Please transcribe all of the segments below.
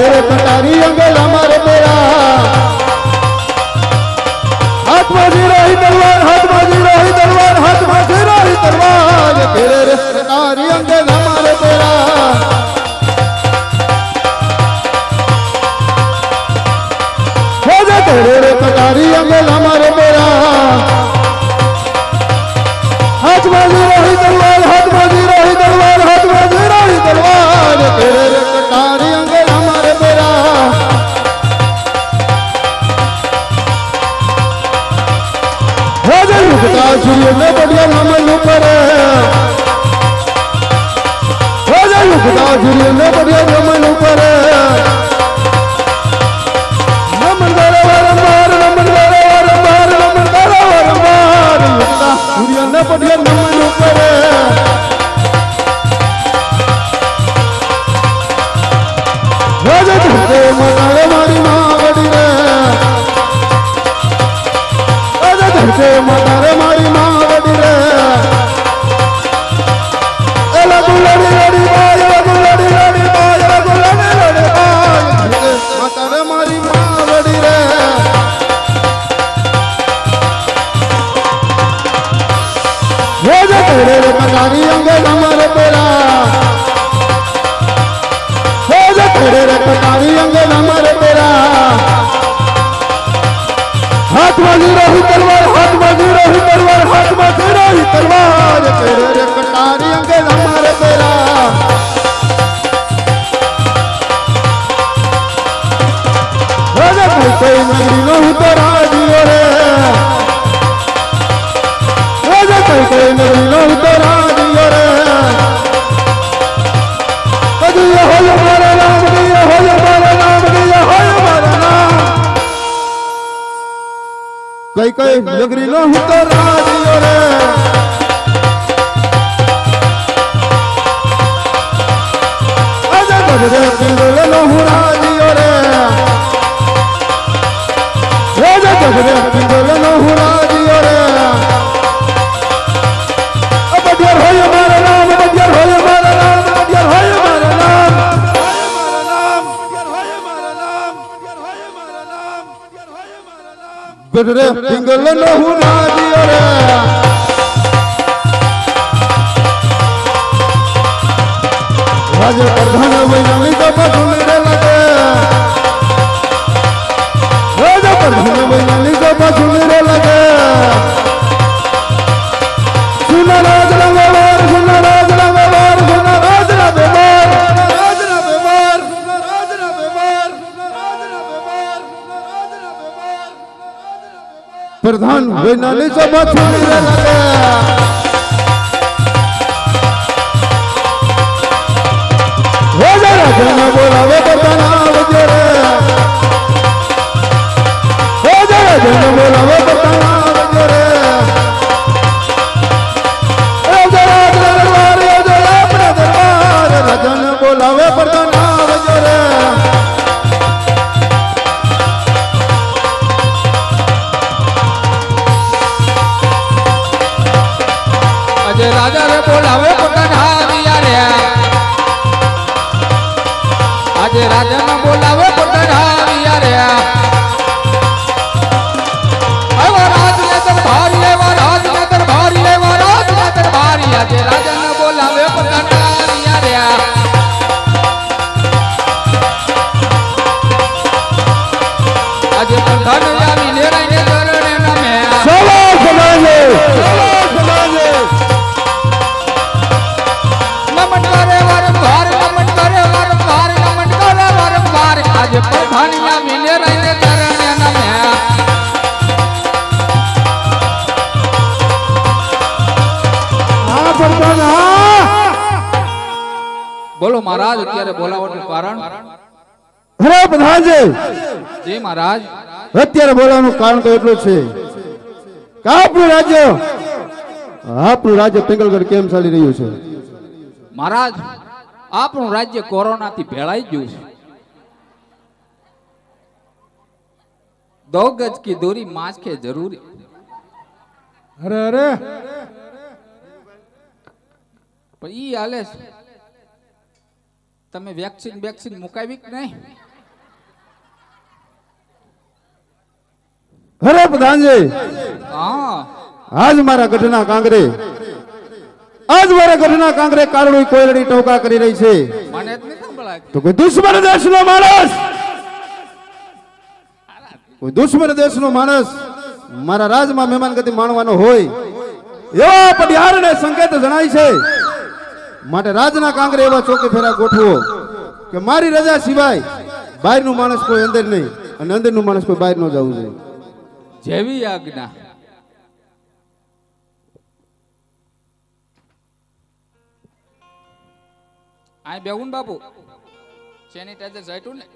तेरे रे कटारी अंगेला मारे तेरा हाथ में जीरो ही तलवार हाथ में जीरो ही तलवार हाथ में जीरो ही तलवार तेरे रे कटारी अंगेला मारे तेरा हो जा तेरे रे कटारी अंगेला मारे तेरा हाथ में जीरो ही तलवार हाथ में जीरो ही तलवार हाथ में जीरो ही तलवार तेरे रे कटारी अंगेला मारे तेरा हो जा रुकता सूर्य ने बढ़िया नमन ऊपर हो जा रुकता सूर्य ने बढ़िया नमन ऊपर नमन करे वारंबार नमन करे वारंबार नमन करे वारंबार रुकता सूर्य ने बढ़िया नमन ऊपर हो जा धरते मतारे मारी माँ बड़ी रे धरते मतारे मारी माँ बड़ी रे लगू लड़ी लड़ी बाय लगू लड़ी लड़ी बाय लगू लड़ी लड़ी बाय धरते मतारे मारी माँ बड़ी रे हो जा तेरे रे कटारी अंगेला मारे तेरा हो जा तेरे रे कटारी अंगेला मारे तेरा हाथ में जीरो ही तलवार हाथ में जीरो ही तलवार हाथ में जीरो ही तलवार तेरे रे कटारी अंगेला मारे तेरा हो जा कोई नगरी न हो तो राजियो रे हो जा कोई नगरी न हो तो राजियो रे कदिया हो हमारा नाम दिया हो हमारा नाम दिया हो हमारा नाम कई कई नगरी न हो तो राजियो रे आजा गजरे पिंगल न हो राजियो रे आजा गजरे पिंगल न हो राजियो रे अब बदियर हो हमारा नाम बदियर हो हमारा नाम बदियर हो हमारा नाम गजरे पिंगल न हो राजियो रे राज्य प्रधान वैज्ञानिक बसुन रे लगे राज्य प्रधान वैज्ञानिक बसुन रे लगे सुना राज रंगवार सुना राज रंगवार सुना राज रंगवार राज रंगवार राज रंगवार प्रधान वैज्ञानिक बसुन रे लगे राजन बोलावे बरदाना बजे रे हो जा राजन बोलावे बरदाना बजे रे राजा राज दरबार राजा अपने दरबार राजन बोलावे बरदाना बजे रे अजय राजा रे बोलावे बरदाना दिया रे आज राजा न बोलावे पटनारिया रे अब राज ने दरबारी ले वा राज ने दरबारी ले वा राज ने दरबारी आज राजा न बोलावे पटनारिया रे आज प्रधान यानी ने रहने करने न में चलो समाजे नमन करे वारंबार नमन करे वारंबार आज प्रधान या मिले रहने करने न में हाँ प्रधान बोलो महाराज અત્યારે બોલાવવાનું કારણ અરે પ્રધાનજી જી મહારાજ અત્યારે બોલાવવાનું કારણ તો એટલું છે કે આપણું રાજ્ય પિંગલગઢ કેમ ચાલી રહ્યું છે મહારાજ આપણું રાજ્ય કોરોનાથી ભેળાઈ ગયું છે दो गज की दूरी मास्क है जरूरी अरे अरे पण ई हाले तमे वेक्सिन मुकावी કે નહીં प्रधान जी आज मारा गढ़ना कांगरे कारण कोयलड़ी टोका करी रही छे तो कोई दुश्मन देश नो मानस मारा राज में मेहमान गति माणवानो होय एवा पडिहार ने संकेत जणाई छे माटे राजना कांगरे एवा चौके फेरा गोठवो के मारी रजा सिवाय बाहर नु मानस कोई अंदर नहीं અને અંદર નું માણસ કોઈ બહાર ન જવું જોઈએ જેવી આજ્ઞા આ બેગુન બાપુ સેનિટાઈઝર જાયટું ને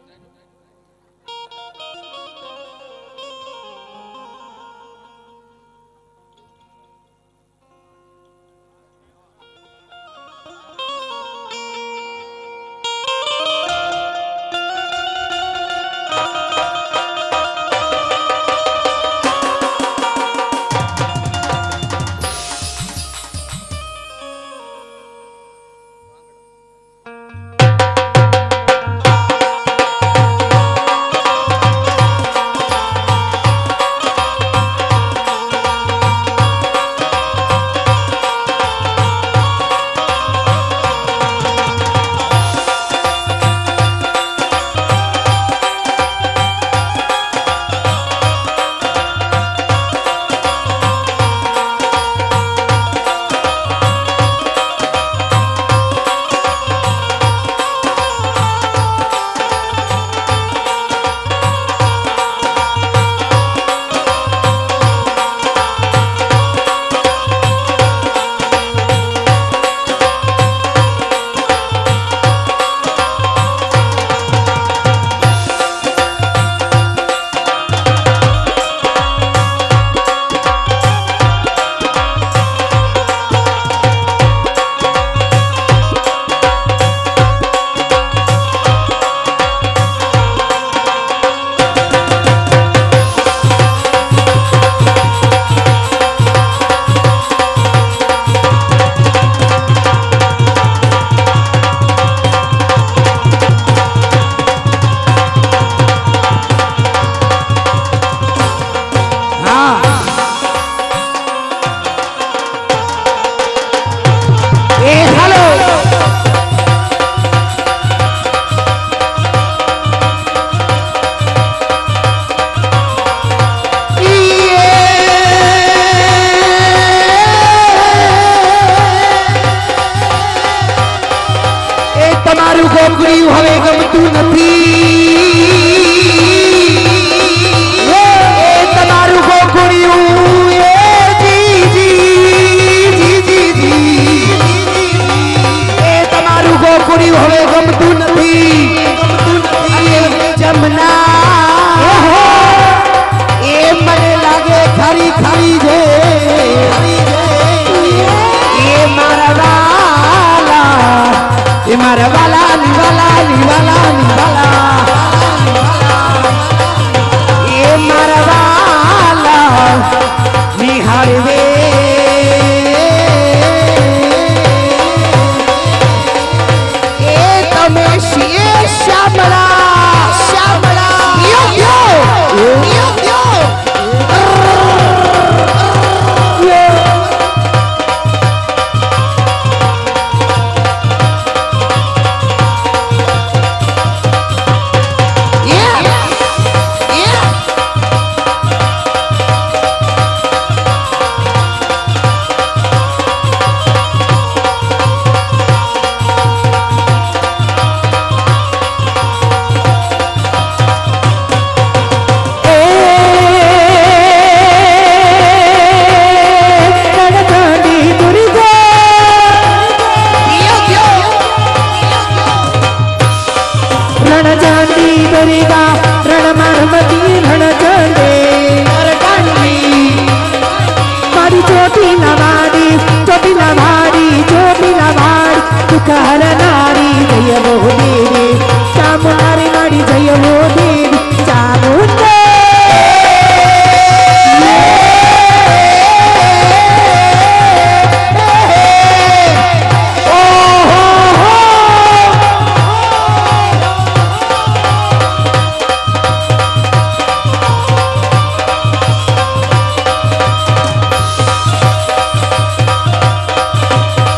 रण जानी दुर्गा रण मारमती रण